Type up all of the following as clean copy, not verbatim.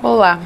Olá,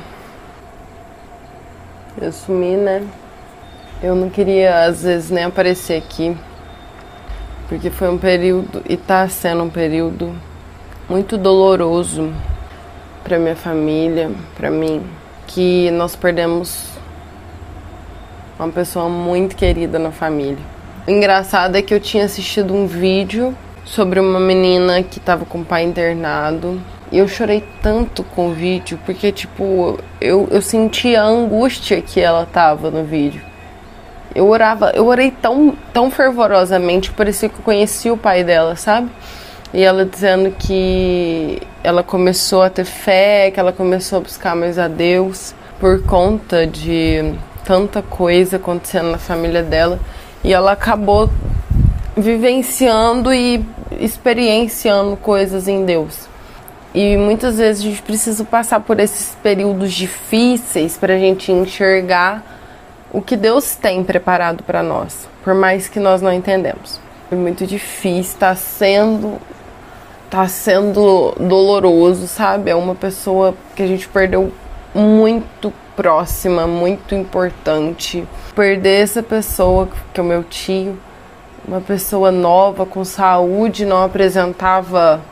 eu sumi, né? Eu não queria às vezes nem aparecer aqui, porque foi um período e tá sendo um período muito doloroso para minha família, para mim, que nós perdemos uma pessoa muito querida na família. O engraçado é que eu tinha assistido um vídeo sobre uma menina que estava com o pai internado. E eu chorei tanto com o vídeo, porque, tipo, eu sentia a angústia que ela tava no vídeo. Eu orei tão fervorosamente, parecia que eu conhecia o pai dela, sabe? E ela dizendo que ela começou a ter fé, que ela começou a buscar mais a Deus, por conta de tanta coisa acontecendo na família dela. E ela acabou vivenciando e experienciando coisas em Deus. E muitas vezes a gente precisa passar por esses períodos difíceis para a gente enxergar o que Deus tem preparado para nós, por mais que nós não entendemos. É muito difícil, tá sendo doloroso, sabe? É uma pessoa que a gente perdeu muito próxima, muito importante. Perder essa pessoa, que é o meu tio, uma pessoa nova, com saúde, não apresentava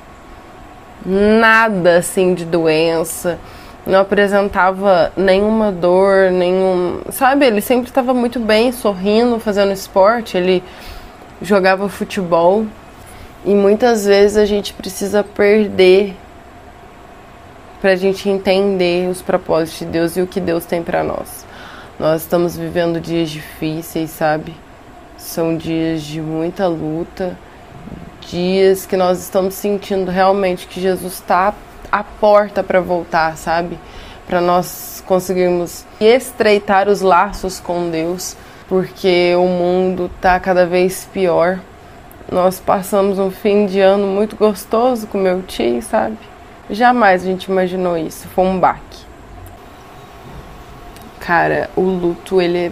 nada assim de doença, não apresentava nenhuma dor, sabe, ele sempre estava muito bem, sorrindo, fazendo esporte, ele jogava futebol. E muitas vezes a gente precisa perder pra gente entender os propósitos de Deus e o que Deus tem pra nós. Nós estamos vivendo dias difíceis, sabe? São dias de muita luta, dias que nós estamos sentindo realmente que Jesus está à porta para voltar, sabe? Para nós conseguirmos estreitar os laços com Deus, porque o mundo está cada vez pior. Nós passamos um fim de ano muito gostoso com meu tio, sabe? Jamais a gente imaginou isso, foi um baque. Cara, o luto, ele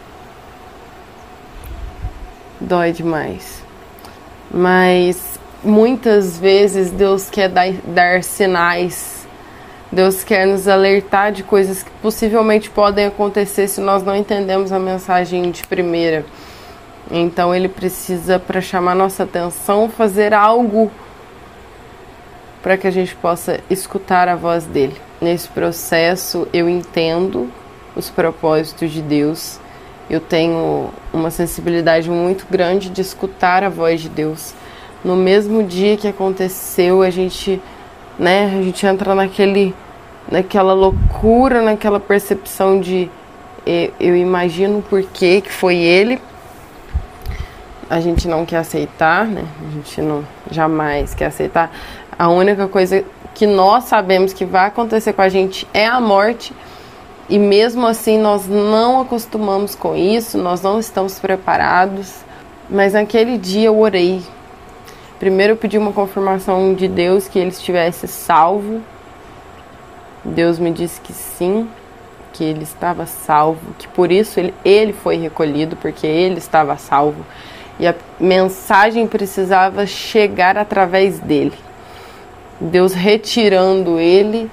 dói demais. Mas muitas vezes Deus quer dar sinais, Deus quer nos alertar de coisas que possivelmente podem acontecer se nós não entendemos a mensagem de primeira. Então Ele precisa, para chamar nossa atenção, fazer algo para que a gente possa escutar a voz dEle. Nesse processo eu entendo os propósitos de Deus. Eu tenho uma sensibilidade muito grande de escutar a voz de Deus. No mesmo dia que aconteceu, a gente entra naquela loucura, naquela percepção de eu imagino por que foi ele. A gente não quer aceitar, né? A gente jamais quer aceitar. A única coisa que nós sabemos que vai acontecer com a gente é a morte. E mesmo assim nós não acostumamos com isso, nós não estamos preparados. Mas naquele dia eu orei. Primeiro eu pedi uma confirmação de Deus que ele estivesse salvo. Deus me disse que sim, que ele estava salvo, que por isso ele foi recolhido, porque ele estava salvo. E a mensagem precisava chegar através dele. Deus retirando ele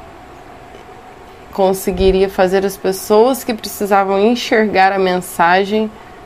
conseguiria fazer as pessoas que precisavam enxergar a mensagem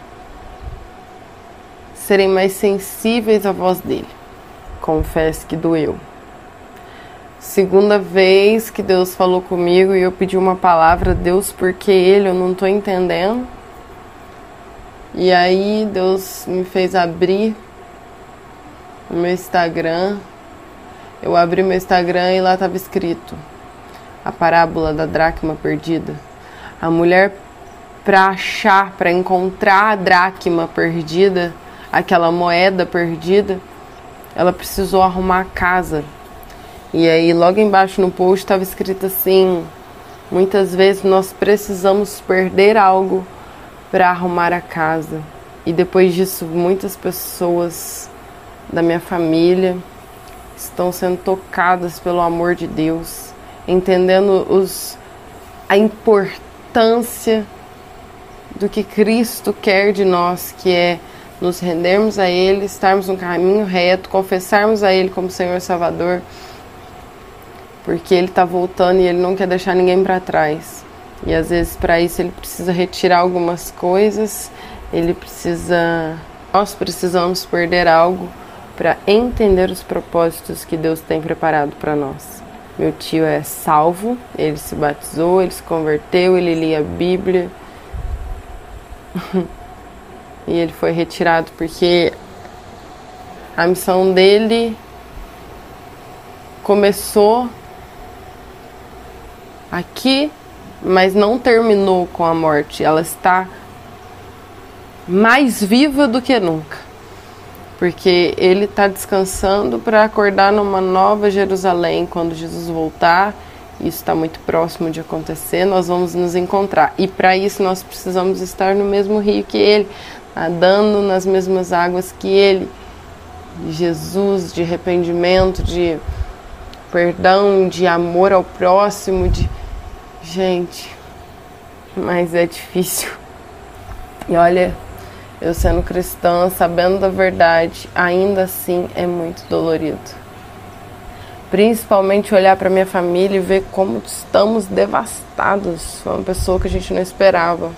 serem mais sensíveis à voz dele. Confesso que doeu. Segunda vez que Deus falou comigo e eu pedi uma palavra, Deus, porque eu não estou entendendo. E aí Deus me fez abrir o meu Instagram. Eu abri meu Instagram e lá estava escrito a parábola da dracma perdida. A mulher, para encontrar a dracma perdida, aquela moeda perdida, ela precisou arrumar a casa. E aí logo embaixo no post estava escrito assim: muitas vezes nós precisamos perder algo para arrumar a casa. E depois disso muitas pessoas da minha família estão sendo tocadas pelo amor de Deus, entendendo a importância do que Cristo quer de nós, que é nos rendermos a Ele, estarmos no caminho reto, confessarmos a Ele como Senhor e Salvador, porque ele está voltando e ele não quer deixar ninguém para trás. E às vezes para isso ele precisa retirar algumas coisas, nós precisamos perder algo para entender os propósitos que Deus tem preparado para nós. Meu tio é salvo, ele se batizou, ele se converteu, ele lia a Bíblia e ele foi retirado porque a missão dele começou aqui, mas não terminou com a morte. Ela está mais viva do que nunca, porque ele está descansando para acordar numa nova Jerusalém quando Jesus voltar. Isso está muito próximo de acontecer, nós vamos nos encontrar, e para isso nós precisamos estar no mesmo rio que ele, nadando nas mesmas águas que ele, de Jesus, de arrependimento, de perdão, de amor ao próximo, gente, mas é difícil. E olha, eu sendo cristã, sabendo da verdade, ainda assim é muito dolorido. Principalmente olhar para minha família e ver como estamos devastados. Foi uma pessoa que a gente não esperava.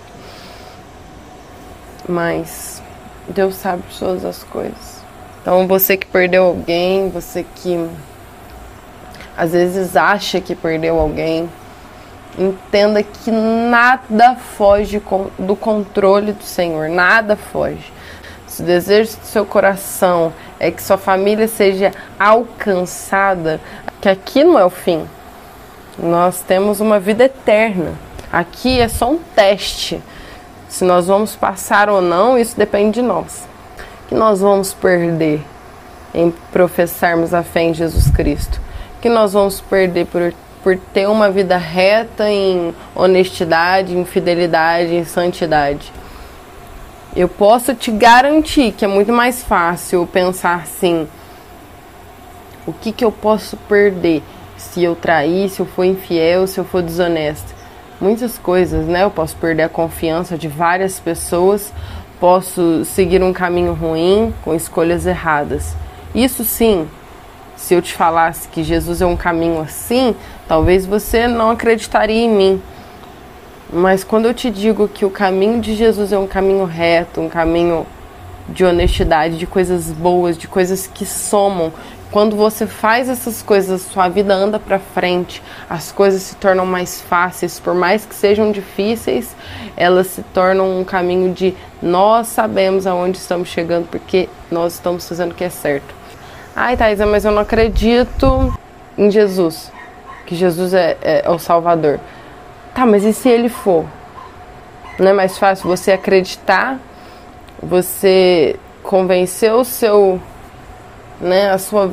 Mas Deus sabe todas as coisas. Então você que perdeu alguém, você que às vezes acha que perdeu alguém, entenda que nada foge do controle do Senhor, nada foge. Se o desejo do seu coração é que sua família seja alcançada, que aqui não é o fim. Nós temos uma vida eterna. Aqui é só um teste. Se nós vamos passar ou não, isso depende de nós. O que nós vamos perder em professarmos a fé em Jesus Cristo? O que nós vamos perder por ter uma vida reta em honestidade, em fidelidade, em santidade? Eu posso te garantir que é muito mais fácil pensar assim: o que eu posso perder se eu trair, se eu for infiel, se eu for desonesta? Muitas coisas, né? Eu posso perder a confiança de várias pessoas, posso seguir um caminho ruim com escolhas erradas. Isso sim. Se eu te falasse que Jesus é um caminho assim, talvez você não acreditaria em mim. Mas quando eu te digo que o caminho de Jesus é um caminho reto, um caminho de honestidade, de coisas boas, de coisas que somam, quando você faz essas coisas, sua vida anda para frente, as coisas se tornam mais fáceis, por mais que sejam difíceis, elas se tornam um caminho de nós sabemos aonde estamos chegando, porque nós estamos fazendo o que é certo. Ai, Thaisa, mas eu não acredito em Jesus, que Jesus é o Salvador. Tá, mas e se ele for? Não é mais fácil você acreditar, você convencer o seu, né,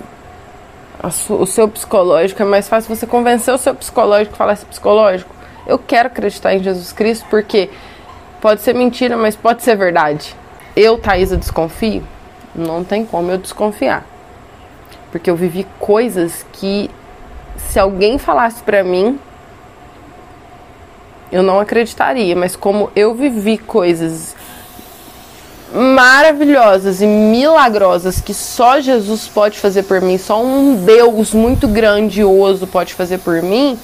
o seu psicológico? É mais fácil você convencer o seu psicológico e falar assim: psicológico, eu quero acreditar em Jesus Cristo, porque pode ser mentira, mas pode ser verdade. Eu, Thaisa, desconfio? Não tem como eu desconfiar. Porque eu vivi coisas que, se alguém falasse pra mim, eu não acreditaria. Mas como eu vivi coisas maravilhosas e milagrosas que só Jesus pode fazer por mim, só um Deus muito grandioso pode fazer por mim,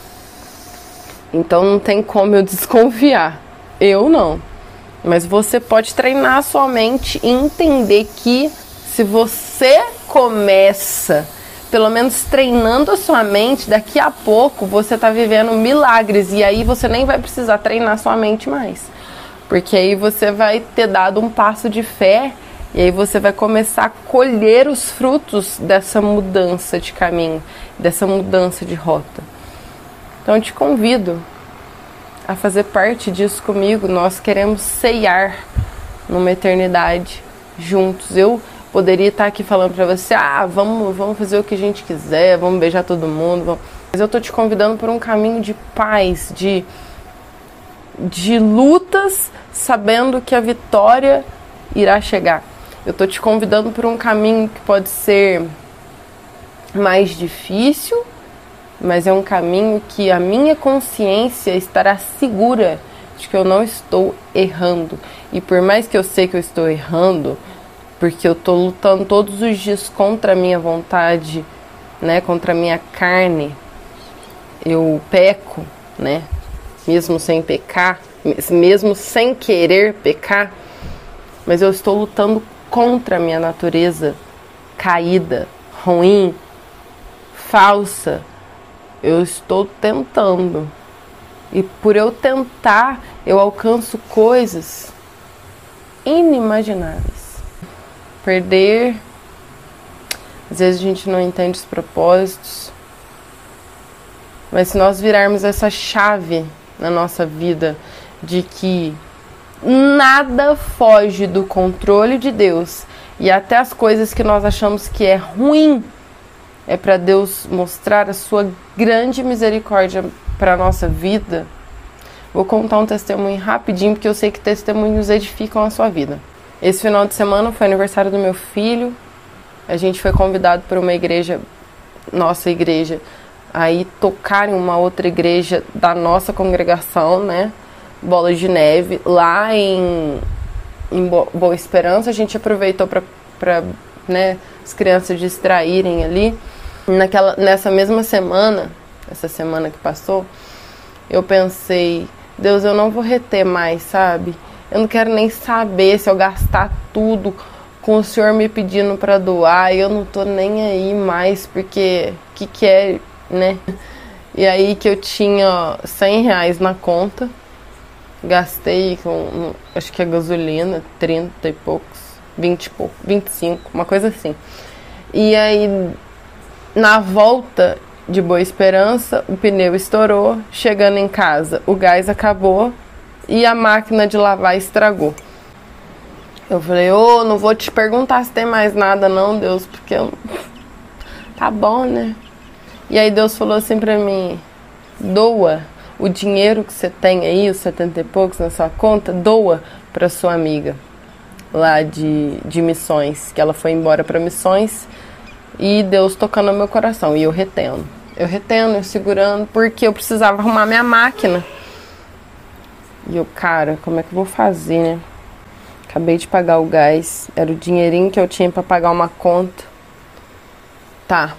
então não tem como eu desconfiar. Eu não. Mas você pode treinar a sua mente e entender que se você começa, pelo menos treinando a sua mente, daqui a pouco você está vivendo milagres, e aí você nem vai precisar treinar a sua mente mais. Porque aí você vai ter dado um passo de fé, e aí você vai começar a colher os frutos dessa mudança de caminho, dessa mudança de rota. Então eu te convido a fazer parte disso comigo. Nós queremos ceiar numa eternidade juntos. Eu poderia estar aqui falando pra você: vamos fazer o que a gente quiser, vamos beijar todo mundo, mas eu tô te convidando por um caminho de paz, de lutas, sabendo que a vitória irá chegar. Eu tô te convidando por um caminho que pode ser mais difícil, mas é um caminho que a minha consciência estará segura de que eu não estou errando. E por mais que eu sei que eu estou errando, porque eu estou lutando todos os dias contra a minha vontade, né, contra a minha carne, eu peco, né? Mesmo sem pecar, mesmo sem querer pecar, mas eu estou lutando contra a minha natureza caída, ruim, falsa. Eu estou tentando. E por eu tentar, eu alcanço coisas inimagináveis. Perder. Às vezes a gente não entende os propósitos. Mas se nós virarmos essa chave na nossa vida de que nada foge do controle de Deus e até as coisas que nós achamos que é ruim é para Deus mostrar a sua grande misericórdia para a nossa vida. Vou contar um testemunho rapidinho, porque eu sei que testemunhos edificam a sua vida. Esse final de semana foi aniversário do meu filho. A gente foi convidado por uma igreja, nossa igreja, aí tocar em uma outra igreja da nossa congregação, né? Bola de Neve, lá em Boa Esperança. A gente aproveitou para né, as crianças distraírem ali. Nessa mesma semana, essa semana que passou, eu pensei, Deus, eu não vou reter mais, sabe? Eu não quero nem saber se eu gastar tudo com o Senhor me pedindo para doar, e eu não tô nem aí mais, porque que é, né? E aí que eu tinha R$100 na conta, gastei com, acho que a gasolina, 30 e poucos, 20 e pouco, 25, uma coisa assim. E aí, na volta de Boa Esperança, o pneu estourou, chegando em casa, o gás acabou e a máquina de lavar estragou. Eu falei, não vou te perguntar se tem mais nada não, Deus, porque eu... tá bom, né? E aí Deus falou assim pra mim, doa o dinheiro que você tem aí, os 70 e poucos na sua conta, doa pra sua amiga lá de missões, que ela foi embora pra missões, e Deus tocando no meu coração, e eu retendo, eu segurando, porque eu precisava arrumar minha máquina. E eu, cara, como é que eu vou fazer, né? Acabei de pagar o gás, era o dinheirinho que eu tinha pra pagar uma conta. Tá.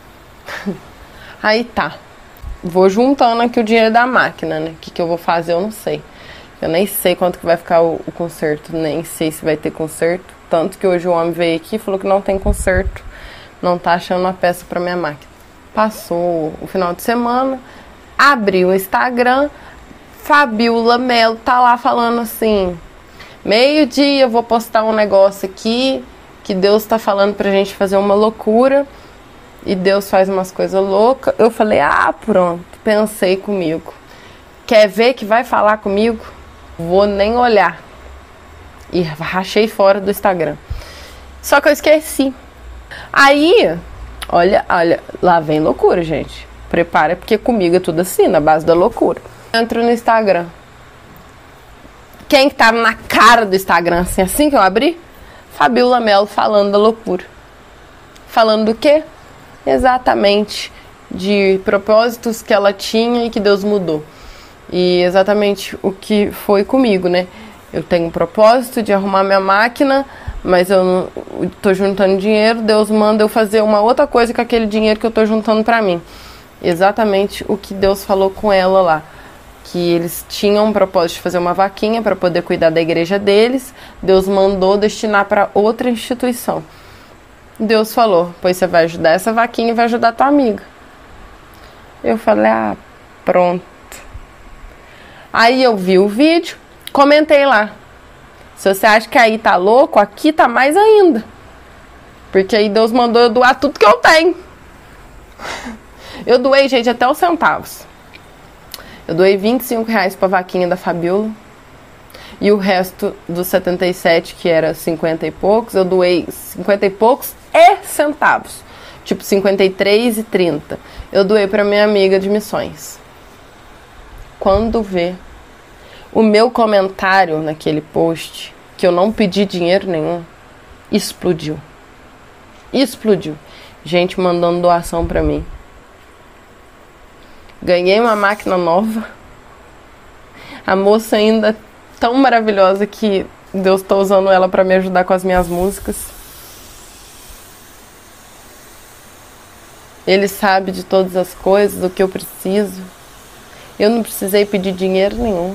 Aí tá. Vou juntando aqui o dinheiro da máquina, né? O que eu vou fazer, eu não sei. Eu nem sei quanto que vai ficar o conserto, nem sei se vai ter conserto. Tanto que hoje o homem veio aqui e falou que não tem conserto. Não tá achando uma peça pra minha máquina. Passou o final de semana, abri o Instagram, Fabiola Melo tá lá falando assim... Meio-dia eu vou postar um negócio aqui, que Deus tá falando pra gente fazer uma loucura, e Deus faz umas coisas loucas. Eu falei, pronto, pensei comigo. Quer ver que vai falar comigo? Vou nem olhar. E rachei fora do Instagram. Só que eu esqueci. Aí, olha, lá vem loucura, gente. Prepara, porque comigo é tudo assim, na base da loucura. Entro no Instagram. Quem que tava na cara do Instagram, assim que eu abri? Fabiola Melo falando da loucura. Falando do quê? Exatamente de propósitos que ela tinha e que Deus mudou. E exatamente o que foi comigo, né? Eu tenho um propósito de arrumar minha máquina, mas eu não tô juntando dinheiro, Deus manda eu fazer uma outra coisa com aquele dinheiro que eu tô juntando pra mim. Exatamente o que Deus falou com ela lá. Que eles tinham um propósito de fazer uma vaquinha para poder cuidar da igreja deles. Deus mandou destinar para outra instituição. Deus falou, pois você vai ajudar essa vaquinha e vai ajudar a tua amiga. Eu falei, pronto. Aí eu vi o vídeo, comentei lá. Se você acha que aí tá louco, aqui tá mais ainda. Porque aí Deus mandou eu doar tudo que eu tenho. Eu doei, gente, até os centavos. Eu doei R$25 pra vaquinha da Fabiola. E o resto dos 77, que era 50 e poucos, eu doei 50 e poucos e centavos. Tipo 53,30. Eu doei pra minha amiga de missões. Quando vê o meu comentário naquele post, que eu não pedi dinheiro nenhum, explodiu. Explodiu. Gente mandando doação pra mim. Ganhei uma máquina nova. A moça ainda tão maravilhosa que Deus está usando ela para me ajudar com as minhas músicas. Ele sabe de todas as coisas, do que eu preciso. Eu não precisei pedir dinheiro nenhum.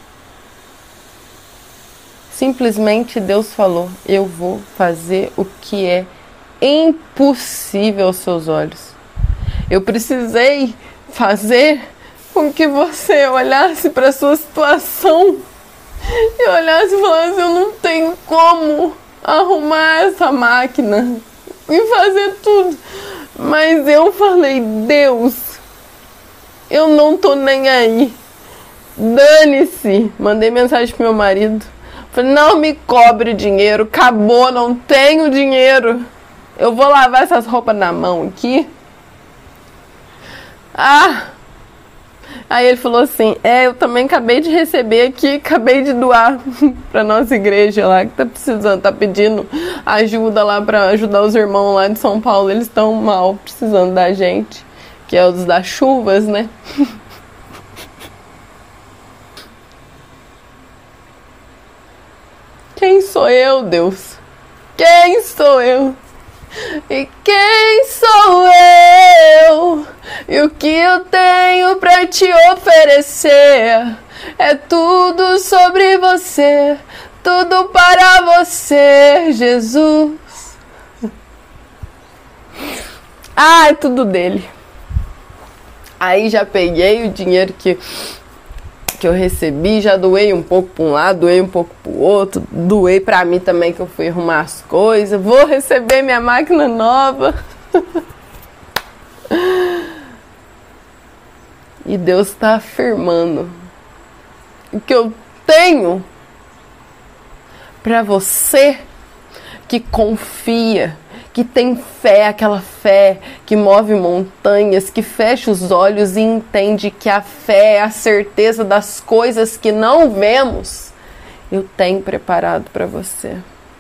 Simplesmente Deus falou: eu vou fazer o que é impossível aos seus olhos. Eu precisei fazer com que você olhasse para a sua situação e olhasse e falasse: eu não tenho como arrumar essa máquina e fazer tudo. Mas eu falei: Deus, eu não tô nem aí. Dane-se. Mandei mensagem pro meu marido. Falei: não me cobre dinheiro. Acabou, não tenho dinheiro. Eu vou lavar essas roupas na mão aqui. Aí ele falou assim: eu também acabei de receber aqui, acabei de doar pra nossa igreja lá, que tá precisando, tá pedindo ajuda lá pra ajudar os irmãos lá de São Paulo. Eles estão mal, precisando da gente, que é os das chuvas, né? Quem sou eu, Deus? Quem sou eu? E quem sou eu? E o que eu tenho pra te oferecer? É tudo sobre você, tudo para você, Jesus. É tudo dele. Aí já peguei o dinheiro que eu recebi, já doei um pouco para um lado, doei um pouco para o outro, doei para mim também, que eu fui arrumar as coisas. Vou receber minha máquina nova. E Deus está afirmando: o que eu tenho para você que confia, que tem fé, aquela fé que move montanhas, que fecha os olhos e entende que a fé é a certeza das coisas que não vemos, eu tenho preparado para você.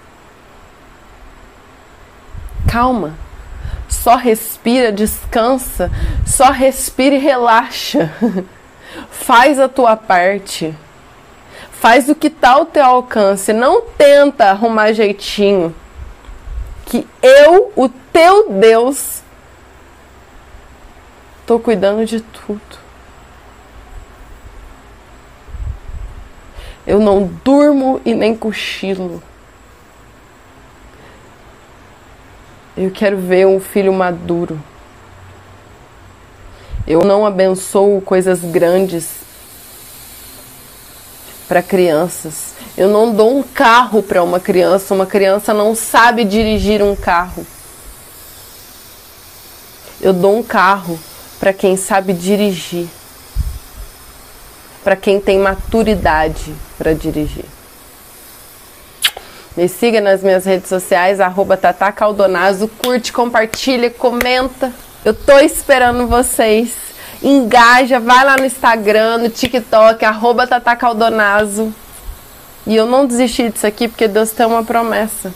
Calma, só respira, descansa, só respira e relaxa. Faz a tua parte, faz o que está ao teu alcance, não tenta arrumar jeitinho. Que eu, o teu Deus, estou cuidando de tudo. Eu não durmo e nem cochilo. Eu quero ver um filho maduro. Eu não abençoo coisas grandes para crianças. Eu não dou um carro para uma criança não sabe dirigir um carro. Eu dou um carro para quem sabe dirigir, para quem tem maturidade para dirigir. Me siga nas minhas redes sociais, @TataCaldonazo, curte, compartilha, comenta. Eu tô esperando vocês. Engaja, vai lá no Instagram, no TikTok, @TataCaldonazo. E eu não desisti disso aqui porque Deus tem uma promessa.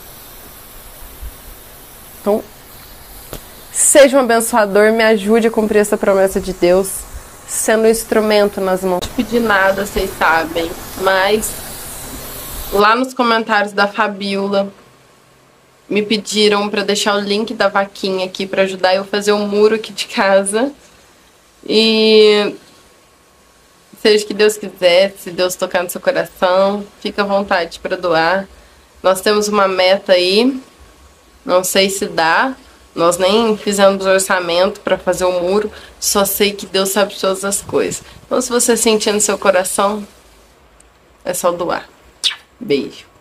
Então, seja um abençoador, me ajude a cumprir essa promessa de Deus, sendo um instrumento nas mãos. Não pedi nada, vocês sabem, mas lá nos comentários da Fabiola me pediram para deixar o link da vaquinha aqui para ajudar eu a fazer o muro aqui de casa. E seja o que Deus quiser, se Deus tocar no seu coração, fica à vontade para doar. Nós temos uma meta aí, não sei se dá, nós nem fizemos orçamento para fazer o muro, só sei que Deus sabe todas as coisas. Então, se você sentir no seu coração, é só doar. Beijo.